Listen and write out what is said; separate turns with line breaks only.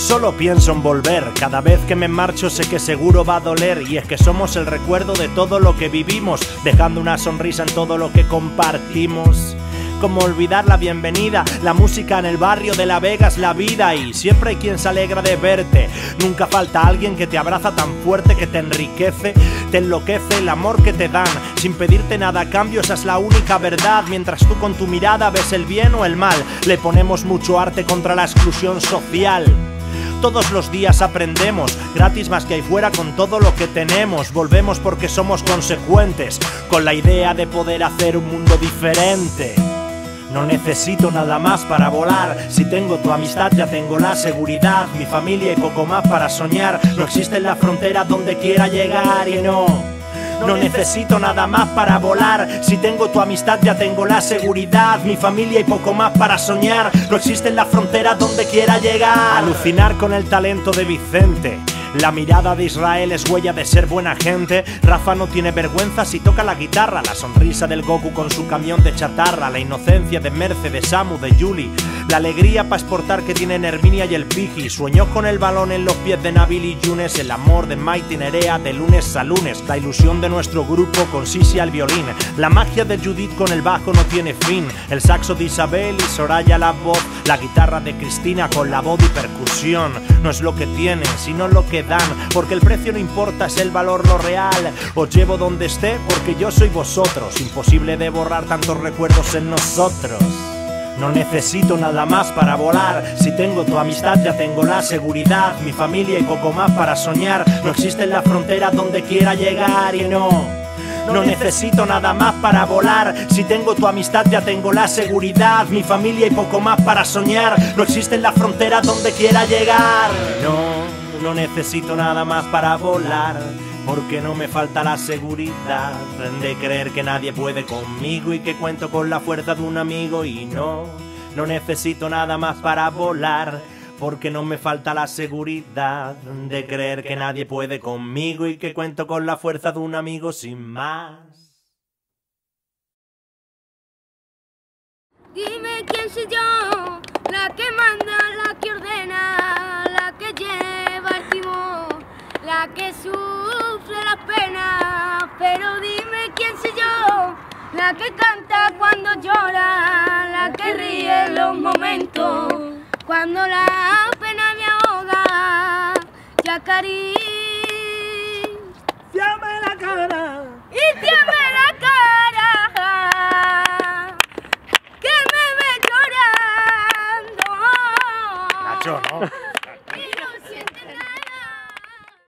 Solo pienso en volver, cada vez que me marcho sé que seguro va a doler. Y es que somos el recuerdo de todo lo que vivimos, dejando una sonrisa en todo lo que compartimos. Como olvidar la bienvenida, la música en el barrio de La Vega es la vida. Y siempre hay quien se alegra de verte. Nunca falta alguien que te abraza tan fuerte que te enriquece, te enloquece el amor que te dan, sin pedirte nada a cambio, esa es la única verdad. Mientras tú con tu mirada ves el bien o el mal, le ponemos mucho arte contra la exclusión social. Todos los días aprendemos, gratis más que hay fuera con todo lo que tenemos. Volvemos porque somos consecuentes, con la idea de poder hacer un mundo diferente. No necesito nada más para volar, si tengo tu amistad ya tengo la seguridad, mi familia y poco más para soñar. No existe la frontera donde quiera llegar y no necesito nada más para volar, si tengo tu amistad ya tengo la seguridad, mi familia y poco más para soñar. No existe la frontera donde quiera llegar. Alucinar con el talento de Vicente, la mirada de Israel es huella de ser buena gente. Rafa no tiene vergüenza si toca la guitarra, la sonrisa del Goku con su camión de chatarra, la inocencia de Merce, de Samu, de Yuli, la alegría para exportar que tienen Herminia y el Piji, sueños con el balón en los pies de Nabil y Yunes, el amor de Maite y Nerea de lunes a lunes, la ilusión de nuestro grupo con Sisi al violín, la magia de Judith con el bajo no tiene fin, el saxo de Isabel y Soraya la voz, la guitarra de Cristina con la voz y percusión. No es lo que tienen, sino lo que dan, porque el precio no importa, es el valor lo real. Os llevo donde esté porque yo soy vosotros, imposible de borrar tantos recuerdos en nosotros. No necesito nada más para volar, si tengo tu amistad ya tengo la seguridad, mi familia y poco más para soñar. No existe la frontera donde quiera llegar y no necesito nada más para volar, si tengo tu amistad ya tengo la seguridad, mi familia y poco más para soñar. No existe la frontera donde quiera llegar. No necesito nada más para volar, porque no me falta la seguridad de creer que nadie puede conmigo y que cuento con la fuerza de un amigo. Y no necesito nada más para volar, porque no me falta la seguridad de creer que nadie puede conmigo y que cuento con la fuerza de un amigo sin más.
Dime quién soy yo, la que manda, la que ordena, la que lleva el timón, la que sufre las penas. Pero dime quién soy yo, la que canta cuando llora, la que ríe en los momentos cuando la pena me ahoga, y acaricia